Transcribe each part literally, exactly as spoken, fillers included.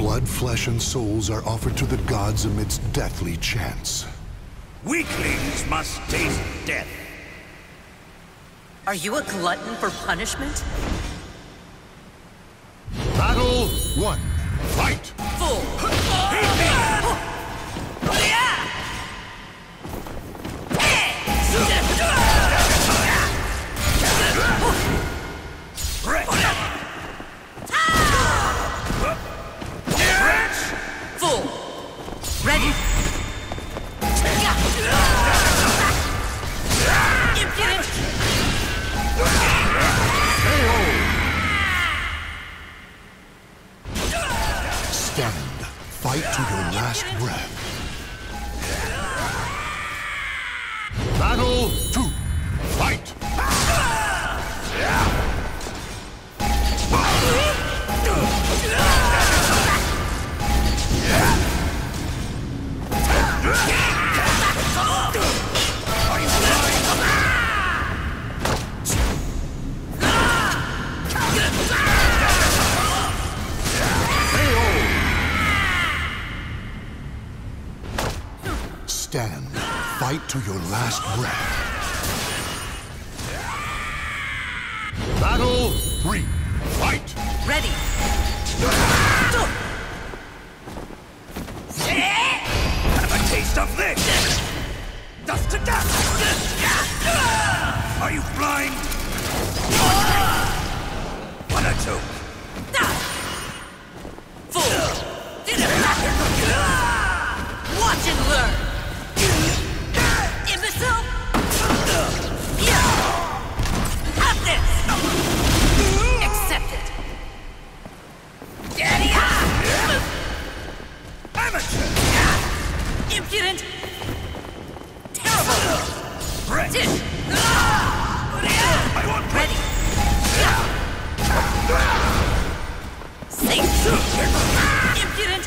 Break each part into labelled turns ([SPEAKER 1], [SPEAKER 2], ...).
[SPEAKER 1] Blood, flesh, and souls are offered to the gods amidst deathly chants.
[SPEAKER 2] Weaklings must taste death.
[SPEAKER 3] Are you a glutton for punishment?
[SPEAKER 1] Battle one. Fight!
[SPEAKER 3] Fool! Fool! Ready? Impudent!
[SPEAKER 1] Stand. Fight to your last breath. Battle two. Fight! Stand. Fight to your last breath. Battle three. Fight!
[SPEAKER 3] Ready!
[SPEAKER 2] Have a taste of this! Dust to dust! Are you blind? What a joke!
[SPEAKER 3] Fool! Watch and learn! Imbecile! Yeah! Have this! Accept it! Daddy!
[SPEAKER 2] Amateur!
[SPEAKER 3] Impudent! Terrible!
[SPEAKER 2] Brett!
[SPEAKER 3] Dish!
[SPEAKER 2] I want
[SPEAKER 3] Ready! Sink! Impudent!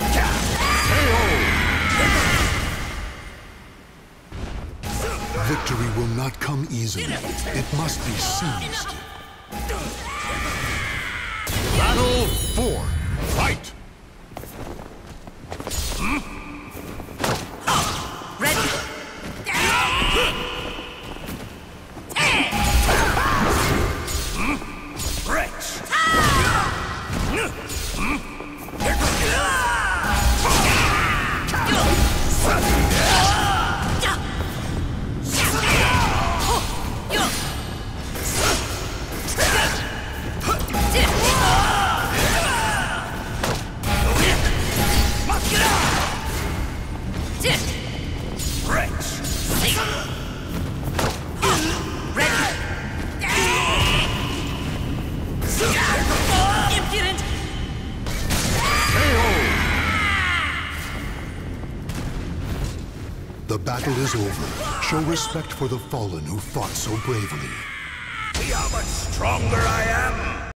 [SPEAKER 1] Victory will not come easily. It must be seized. Battle four. Fight!
[SPEAKER 3] Ready!
[SPEAKER 2] Brett!
[SPEAKER 1] The battle is over. Show respect for the fallen who fought so bravely.
[SPEAKER 2] See how much stronger I am?